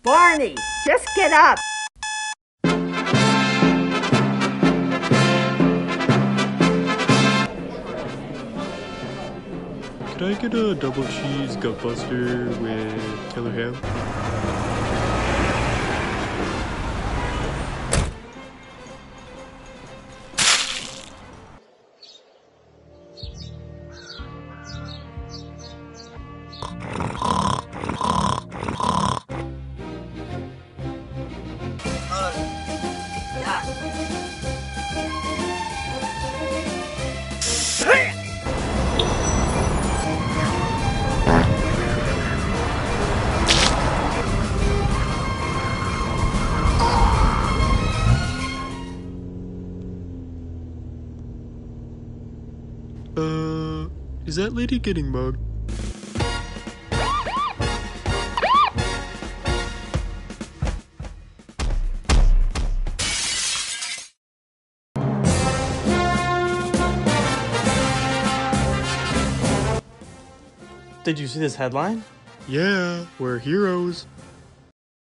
Barney, just get up. Could I get a double cheese gutbuster with killer ham? Is that lady getting mugged? Did you see this headline? Yeah, we're heroes.